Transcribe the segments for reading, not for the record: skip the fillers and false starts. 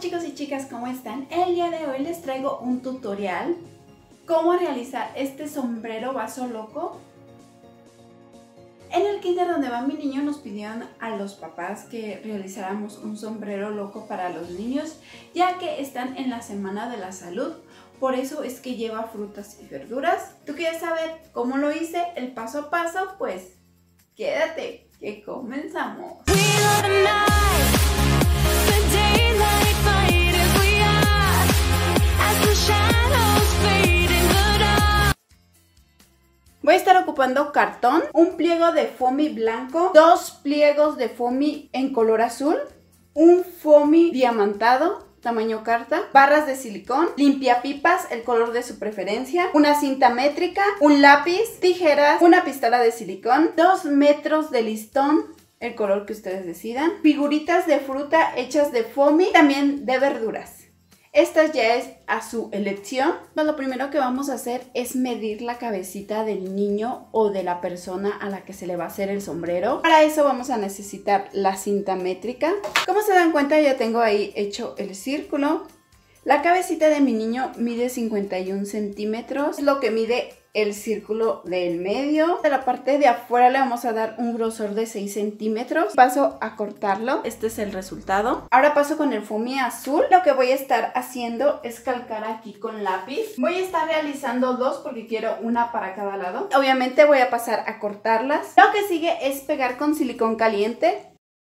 chicos y chicas, ¿cómo están? El día de hoy les traigo un tutorial cómo realizar este sombrero vaso loco. En el kinder donde va mi niño nos pidieron a los papás que realizáramos un sombrero loco para los niños, ya que están en la semana de la salud. Por eso es que lleva frutas y verduras. ¿Tú quieres saber cómo lo hice, el paso a paso? Pues quédate, que comenzamos. Voy a estar ocupando cartón, un pliego de foamy blanco, 2 pliegos de foamy en color azul, un foamy diamantado, tamaño carta, barras de silicón, limpiapipas, el color de su preferencia, una cinta métrica, un lápiz, tijeras, una pistola de silicón, 2 metros de listón, el color que ustedes decidan, figuritas de fruta hechas de foamy, también de verduras. Esta ya es a su elección. Pues lo primero que vamos a hacer es medir la cabecita del niño o de la persona a la que se le va a hacer el sombrero. Para eso vamos a necesitar la cinta métrica. Como se dan cuenta, ya tengo ahí hecho el círculo. La cabecita de mi niño mide 51 centímetros, es lo que mide el círculo del medio. De la parte de afuera le vamos a dar un grosor de 6 centímetros. Paso a cortarlo. Este es el resultado. Ahora paso con el foamy azul. Lo que voy a estar haciendo es calcar aquí con lápiz. Voy a estar realizando 2 porque quiero una para cada lado. Obviamente voy a pasar a cortarlas. Lo que sigue es pegar con silicón caliente.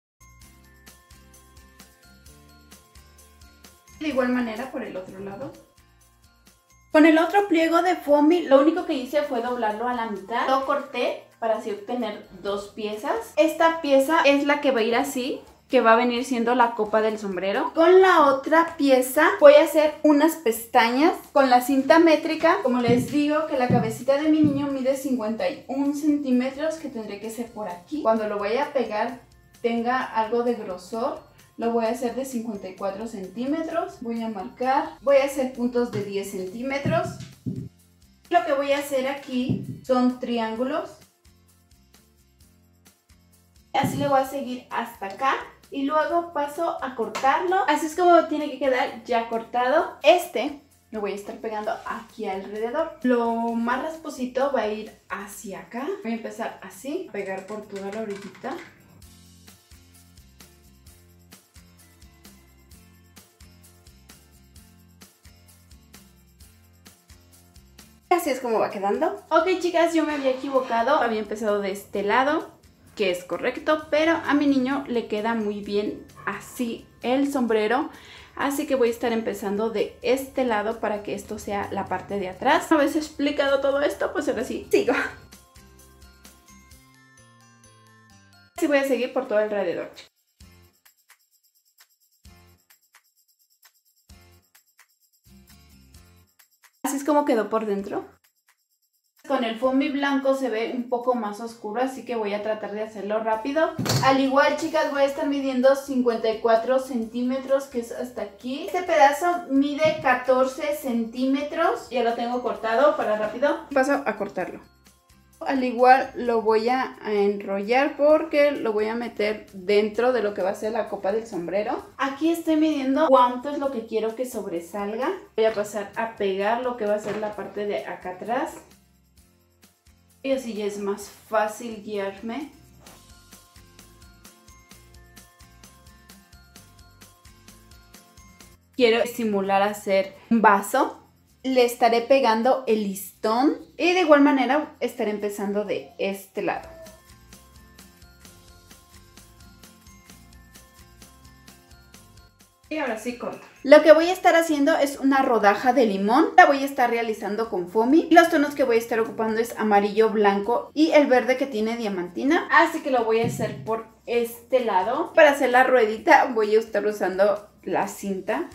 De igual manera por el otro lado. Con el otro pliego de foamy, lo único que hice fue doblarlo a la mitad. Lo corté para así obtener 2 piezas. Esta pieza es la que va a ir así, que va a venir siendo la copa del sombrero. Con la otra pieza voy a hacer unas pestañas con la cinta métrica. Como les digo, que la cabecita de mi niño mide 51 centímetros, que tendré que ser por aquí. Cuando lo vaya a pegar tenga algo de grosor. Lo voy a hacer de 54 centímetros, voy a marcar, voy a hacer puntos de 10 centímetros. Lo que voy a hacer aquí son triángulos. Así le voy a seguir hasta acá y luego paso a cortarlo. Así es como tiene que quedar ya cortado. Este lo voy a estar pegando aquí alrededor. Lo más rasposito va a ir hacia acá. Voy a empezar así, pegar por toda la orillita. Así es como va quedando. Ok, chicas, yo me había equivocado. Había empezado de este lado, que es correcto, pero a mi niño le queda muy bien así el sombrero. Así que voy a estar empezando de este lado para que esto sea la parte de atrás. Una vez explicado todo esto, pues ahora sí, sigo. Así voy a seguir por todo alrededor. Así es como quedó por dentro. Con el foamy blanco se ve un poco más oscuro, así que voy a tratar de hacerlo rápido. Al igual, chicas, voy a estar midiendo 54 centímetros, que es hasta aquí. Este pedazo mide 14 centímetros. Ya lo tengo cortado para rápido. Paso a cortarlo. Al igual lo voy a enrollar porque lo voy a meter dentro de lo que va a ser la copa del sombrero. Aquí estoy midiendo cuánto es lo que quiero que sobresalga. Voy a pasar a pegar lo que va a ser la parte de acá atrás. Y así ya es más fácil guiarme. Quiero simular hacer un vaso. Le estaré pegando el listón y de igual manera estaré empezando de este lado. Y ahora sí corto. Lo que voy a estar haciendo es una rodaja de limón. La voy a estar realizando con foamy. Los tonos que voy a estar ocupando es amarillo, blanco y el verde que tiene diamantina. Así que lo voy a hacer por este lado. Para hacer la ruedita voy a estar usando la cinta.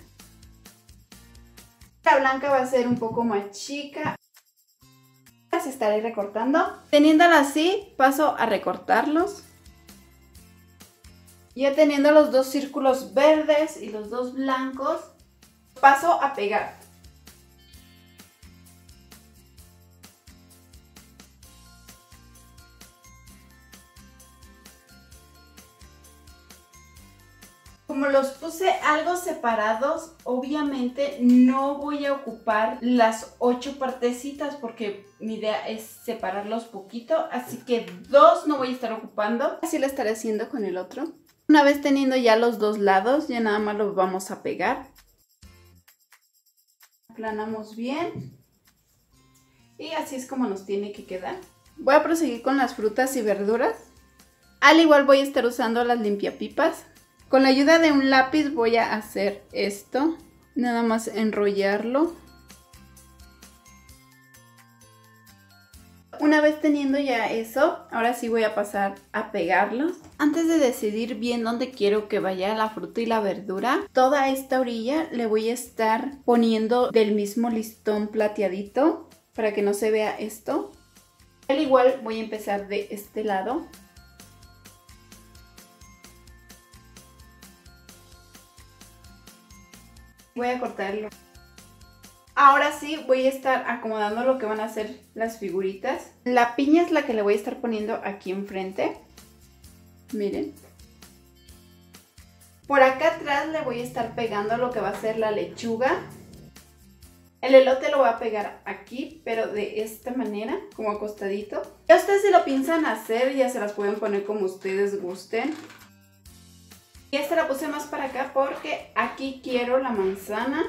La blanca va a ser un poco más chica. Las estaré recortando. Teniéndola así, paso a recortarlos. Ya teniendo los 2 círculos verdes y los 2 blancos, paso a pegar. Como los puse algo separados, obviamente no voy a ocupar las 8 partecitas porque mi idea es separarlos poquito, así que 2 no voy a estar ocupando. Así lo estaré haciendo con el otro. Una vez teniendo ya los 2 lados, ya nada más los vamos a pegar. Aplanamos bien y así es como nos tiene que quedar. Voy a proseguir con las frutas y verduras. Al igual voy a estar usando las limpiapipas. Con la ayuda de un lápiz voy a hacer esto, nada más enrollarlo. Una vez teniendo ya eso, ahora sí voy a pasar a pegarlos. Antes de decidir bien dónde quiero que vaya la fruta y la verdura, toda esta orilla le voy a estar poniendo del mismo listón plateadito para que no se vea esto. Al igual voy a empezar de este lado. Voy a cortarlo. Ahora sí voy a estar acomodando lo que van a ser las figuritas. La piña es la que le voy a estar poniendo aquí enfrente. Miren. Por acá atrás le voy a estar pegando lo que va a ser la lechuga. El elote lo voy a pegar aquí, pero de esta manera, como acostadito. Ya ustedes si lo piensan hacer, ya se las pueden poner como ustedes gusten. Y esta la puse más para acá porque aquí quiero la manzana.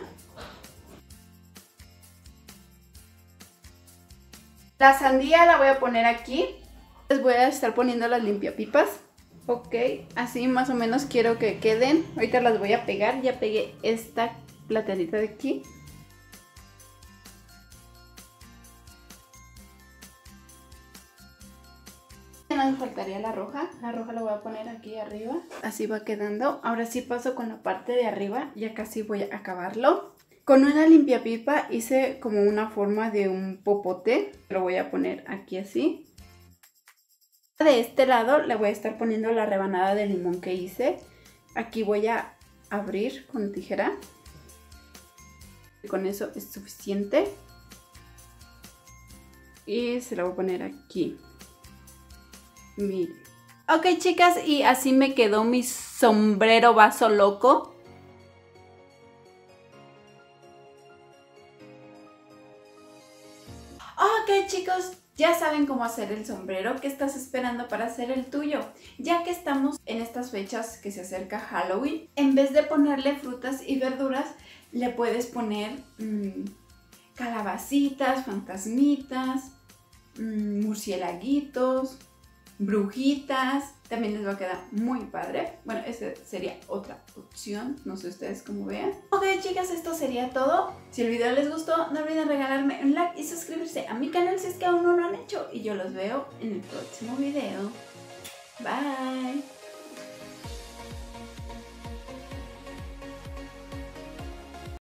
La sandía la voy a poner aquí. Les voy a estar poniendo las limpiapipas. Ok, así más o menos quiero que queden. Ahorita las voy a pegar. Ya pegué esta plateadita de aquí. No me faltaría la roja. La roja la voy a poner aquí arriba. Así va quedando. Ahora sí paso con la parte de arriba. Ya casi voy a acabarlo. Con una limpiapipa hice como una forma de un popote. Lo voy a poner aquí así. De este lado le voy a estar poniendo la rebanada de limón que hice. Aquí voy a abrir con tijera. Con eso es suficiente. Y se la voy a poner aquí. Miren. Ok, chicas, y así me quedó mi sombrero vaso loco. Ok, chicos, ya saben cómo hacer el sombrero. ¿Qué estás esperando para hacer el tuyo? Ya que estamos en estas fechas que se acerca Halloween, en vez de ponerle frutas y verduras, le puedes poner calabacitas, fantasmitas, murciélaguitos, brujitas. También les va a quedar muy padre. Bueno, esa sería otra opción. No sé ustedes cómo vean. Ok, chicas, esto sería todo. Si el video les gustó, no olviden regalarme un like y suscribirse a mi canal si es que aún no lo han hecho. Y yo los veo en el próximo video. Bye.